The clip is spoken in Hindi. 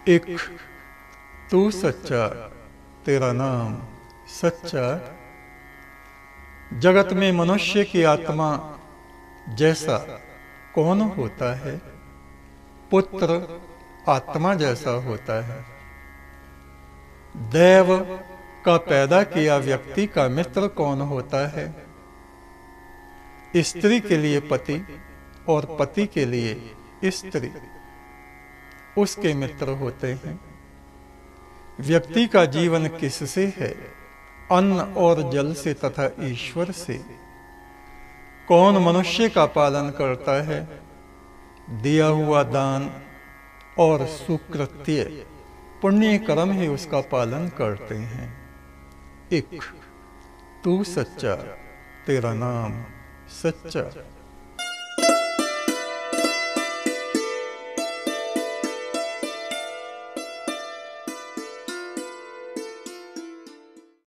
एक तू सच्चा, तेरा नाम सच्चा। जगत में मनुष्य की आत्मा जैसा कौन होता है? पुत्र आत्मा जैसा होता है। देव का पैदा किया व्यक्ति का मित्र कौन होता है? स्त्री के लिए पति और पति के लिए स्त्री उसके मित्र होते हैं। व्यक्ति का जीवन किससे है? अन्न और जल से तथा ईश्वर से। कौन मनुष्य का पालन करता है? दिया हुआ दान और सुकृत्य पुण्य कर्म ही उसका पालन करते हैं। एक तू सच्चा, तेरा नाम सच्चा।